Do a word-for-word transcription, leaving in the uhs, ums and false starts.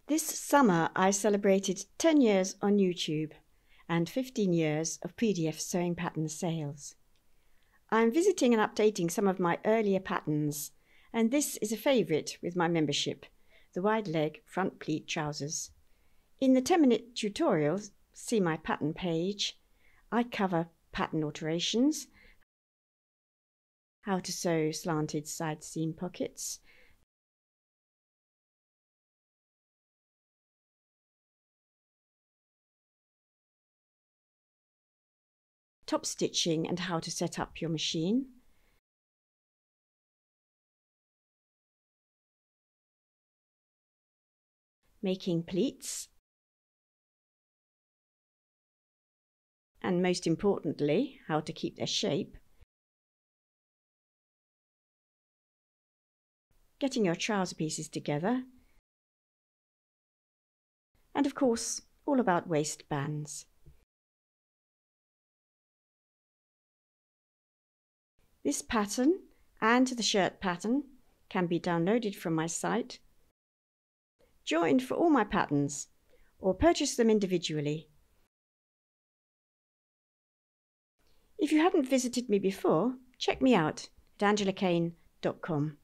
This summer I celebrated ten years on YouTube and fifteen years of P D F sewing pattern sales. I'm visiting and updating some of my earlier patterns, and this is a favourite with my membership, the wide leg front pleat trousers. In the ten minute tutorial, see my pattern page, I cover pattern alterations, how to sew slanted side seam pockets, top stitching and how to set up your machine, making pleats, and most importantly, how to keep their shape, getting your trouser pieces together, and of course, all about waistbands. This pattern and the shirt pattern can be downloaded from my site, joined for all my patterns, or purchase them individually. If you haven't visited me before, check me out at angela kane dot com.